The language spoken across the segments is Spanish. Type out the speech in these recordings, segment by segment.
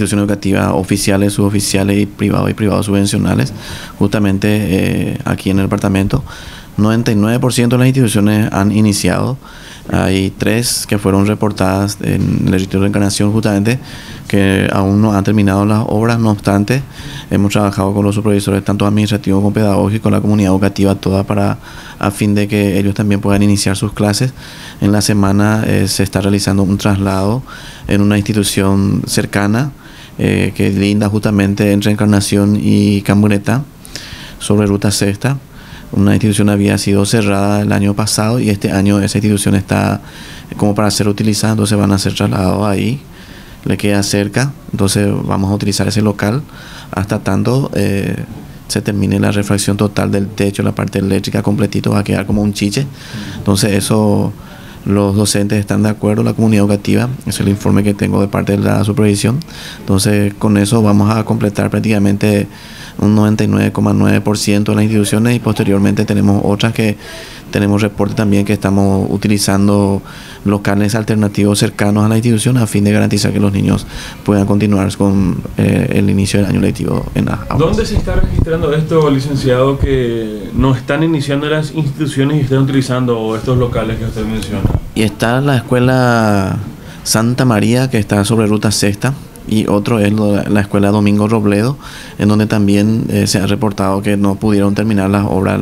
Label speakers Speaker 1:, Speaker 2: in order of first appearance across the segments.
Speaker 1: instituciones educativas oficiales, suboficiales y privados subvencionales, justamente aquí en el departamento. 99% de las instituciones han iniciado. Hay 3 que fueron reportadas en el Distrito de Encarnación justamente, que aún no han terminado las obras. No obstante, hemos trabajado con los supervisores, tanto administrativos como pedagógicos, la comunidad educativa toda, a fin de que ellos también puedan iniciar sus clases. En la semana se está realizando un traslado en una institución cercana que linda justamente entre Encarnación y Cambureta, sobre Ruta Sexta. Una institución había sido cerrada el año pasado y este año esa institución está como para ser utilizada, entonces van a ser trasladados ahí, le queda cerca, entonces vamos a utilizar ese local hasta tanto se termine la refracción total del techo, la parte eléctrica completito, va a quedar como un chiche. Entonces eso, los docentes están de acuerdo, la comunidad educativa, es el informe que tengo de parte de la supervisión. Entonces con eso vamos a completar prácticamente un 99,9% de las instituciones, y posteriormente tenemos otras que tenemos reporte también que estamos utilizando locales alternativos cercanos a la institución a fin de garantizar que los niños puedan continuar con el inicio del año lectivo en las aulas.
Speaker 2: ¿Dónde se está registrando esto, licenciado, que no están iniciando las instituciones y están utilizando estos locales que usted menciona?
Speaker 1: Y está la escuela Santa María, que está sobre Ruta Sexta, y otro es la escuela Domingo Robledo, en donde también se ha reportado que no pudieron terminar las obras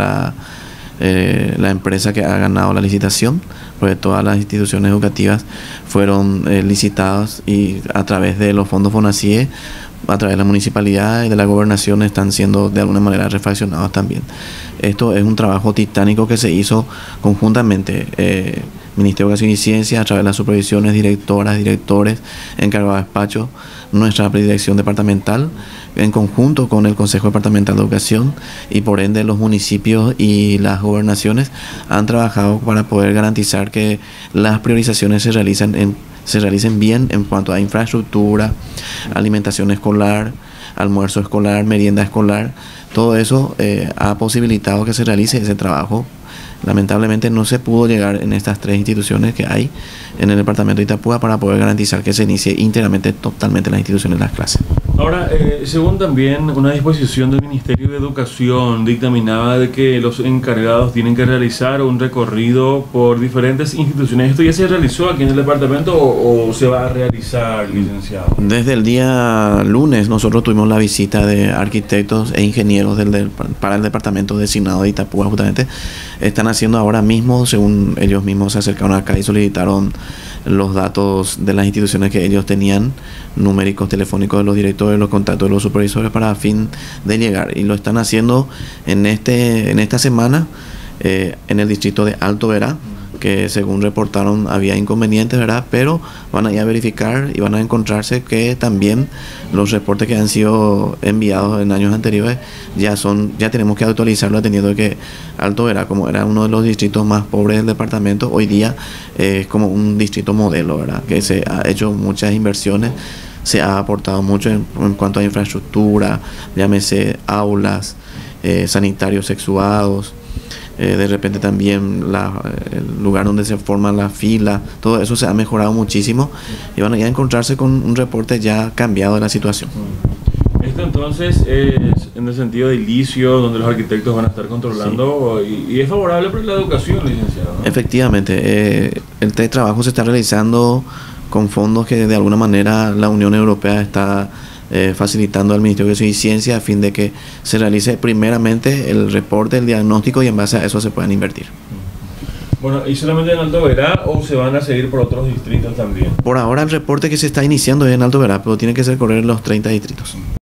Speaker 1: la empresa que ha ganado la licitación, porque todas las instituciones educativas fueron licitadas y a través de los fondos FONACIE, a través de la municipalidad y de la gobernación, están siendo de alguna manera refaccionados también. Esto es un trabajo titánico que se hizo conjuntamente, Ministerio de Educación y Ciencia, a través de las supervisiones, directoras, directores, encargados de despacho, nuestra dirección departamental, en conjunto con el Consejo Departamental de Educación, y por ende los municipios y las gobernaciones han trabajado para poder garantizar que las priorizaciones se realicen bien en cuanto a infraestructura, alimentación escolar, almuerzo escolar, merienda escolar. Todo eso ha posibilitado que se realice ese trabajo. Lamentablemente no se pudo llegar en estas 3 instituciones que hay en el departamento de Itapúa para poder garantizar que se inicie íntegramente, totalmente las instituciones de las clases.
Speaker 2: Ahora, según también una disposición del Ministerio de Educación, dictaminaba de que los encargados tienen que realizar un recorrido por diferentes instituciones. ¿Esto ya se realizó aquí en el departamento o se va a realizar, licenciado?
Speaker 1: Desde el día lunes nosotros tuvimos la visita de arquitectos e ingenieros para el departamento designado de Itapúa. Justamente están haciendo ahora mismo, según ellos mismos se acercaron acá y solicitaron los datos de las instituciones que ellos tenían, numéricos telefónicos de los directores, los contactos de los supervisores, para fin de llegar, y lo están haciendo en esta semana en el distrito de Alto Verá, que según reportaron había inconvenientes, ¿verdad? Pero van a ir a verificar y van a encontrarse que también los reportes que han sido enviados en años anteriores ya tenemos que actualizarlo, atendiendo que Alto Verá, como era uno de los distritos más pobres del departamento, hoy día es como un distrito modelo, ¿verdad? Que se ha hecho muchas inversiones, se ha aportado mucho en cuanto a infraestructura, llámese aulas, sanitarios sexuados, de repente también el lugar donde se forman las filas, todo eso se ha mejorado muchísimo, y van a encontrarse con un reporte ya cambiado de la situación.
Speaker 2: Esto entonces es en el sentido de edilicio, donde los arquitectos van a estar controlando, sí. y es favorable para la educación, licenciado, ¿no?
Speaker 1: Efectivamente, el trabajo se está realizando con fondos que de alguna manera la Unión Europea está facilitando al Ministerio de Educación y Ciencia, a fin de que se realice primeramente el reporte, el diagnóstico, y en base a eso se puedan invertir.
Speaker 2: Bueno, ¿y solamente en Alto Verá o se van a seguir por otros distritos también?
Speaker 1: Por ahora el reporte que se está iniciando es en Alto Verá, pero tiene que recorrer los 30 distritos.